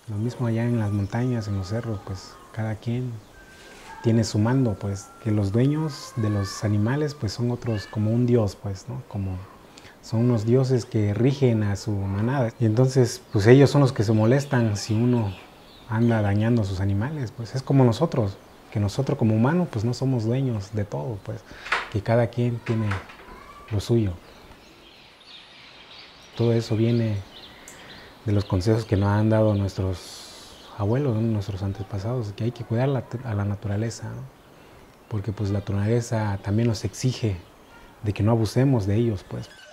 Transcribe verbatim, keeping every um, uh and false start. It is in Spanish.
Lo mismo allá en las montañas, en los cerros, pues cada quien tiene su mando, pues que los dueños de los animales pues son otros, como un dios, pues, ¿no? Como son unos dioses que rigen a su manada. Y entonces, pues ellos son los que se molestan si uno anda dañando a sus animales, pues es como nosotros, que nosotros como humanos pues no somos dueños de todo, pues que cada quien tiene lo suyo. Todo eso viene de los consejos que nos han dado nuestros abuelos, ¿no? Nuestros antepasados, que hay que cuidar la, a la naturaleza, ¿no? Porque pues la naturaleza también nos exige de que no abusemos de ellos, pues.